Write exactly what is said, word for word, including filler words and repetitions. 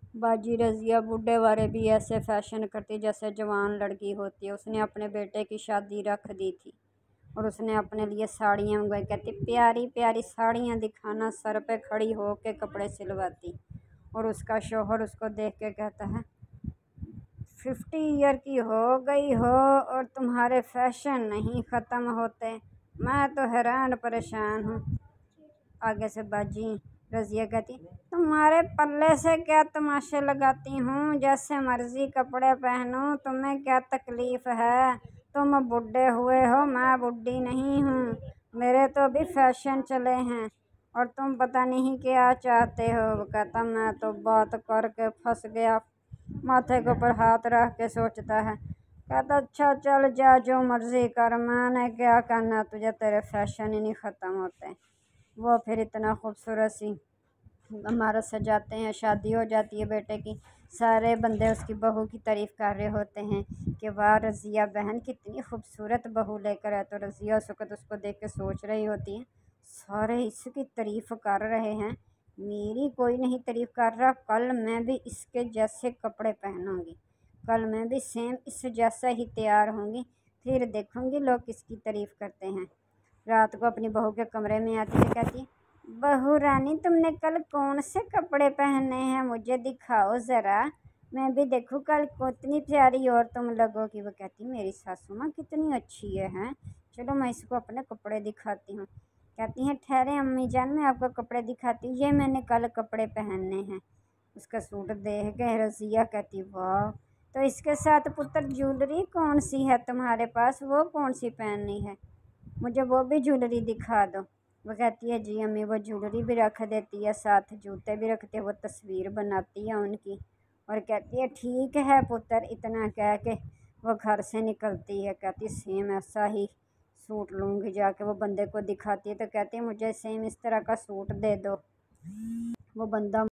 बाजी रज़िया बूढ़े वाले भी ऐसे फैशन करती जैसे जवान लड़की होती है। उसने अपने बेटे की शादी रख दी थी और उसने अपने लिए साड़ियाँ मंगवाई। कहती प्यारी प्यारी साड़ियाँ दिखाना, सर पे खड़ी हो के कपड़े सिलवाती। और उसका शौहर उसको देख के कहता है फिफ्टी ईयर की हो गई हो और तुम्हारे फैशन नहीं ख़त्म होते। मैं तो हैरान परेशान हूँ। आगे से बाजी रज़िया कहती तुम्हारे पल्ले से क्या तमाशे लगाती हूँ, जैसे मर्जी कपड़े पहनो, तुम्हें क्या तकलीफ़ है? तुम बूढ़े हुए हो, मैं बूढ़ी नहीं हूँ। मेरे तो अभी फैशन चले हैं और तुम पता नहीं क्या चाहते हो। वो कहता मैं तो बात करके फंस गया। माथे के ऊपर हाथ रख के सोचता है। कहता अच्छा चल जा, जो मर्जी कर, मैंने क्या करना तुझे, तेरे फैशन ही नहीं ख़त्म होते। वो फिर इतना खूबसूरत सी इमारत सजाते हैं, शादी हो जाती है बेटे की। सारे बंदे उसकी बहू की तारीफ़ कर रहे होते हैं कि वाह रज़िया बहन कितनी खूबसूरत बहू लेकर है। तो रज़िया उस वक़्त उसको देख के सोच रही होती है सारे इसकी तारीफ़ कर रहे हैं, मेरी कोई नहीं तारीफ़ कर रहा। कल मैं भी इसके जैसे कपड़े पहनूंगी, कल मैं भी सेम इस जैसा ही तैयार होंगी, फिर देखूंगी लोग किसकी तारीफ़ करते हैं। रात को अपनी बहू के कमरे में आती है, कहती बहू रानी तुमने कल कौन से कपड़े पहने हैं, मुझे दिखाओ ज़रा, मैं भी देखूँ कल कितनी प्यारी और तुम लगोगी। वो कहती मेरी सासू माँ कितनी अच्छी है हैं, चलो मैं इसको अपने कपड़े दिखाती हूँ। कहती हैं ठहरे अम्मी जान, मैं आपको कपड़े दिखाती हूँ, ये मैंने कल कपड़े पहने हैं। उसका सूट देख के रज़िया कहती वाह, तो इसके साथ पुत्र ज्वेलरी कौन सी है तुम्हारे पास, वो कौन सी पहननी है, मुझे वो भी ज्वेलरी दिखा दो। वो कहती है जी अम्मी, वो ज्वेलरी भी रख देती है, साथ जूते भी रखती है, वो तस्वीर बनाती है उनकी और कहती है ठीक है पुत्र। इतना कह के वो घर से निकलती है। कहती सेम ऐसा ही सूट लूँगी जाके, वो बंदे को दिखाती है तो कहती है मुझे सेम इस तरह का सूट दे दो। वो बंदा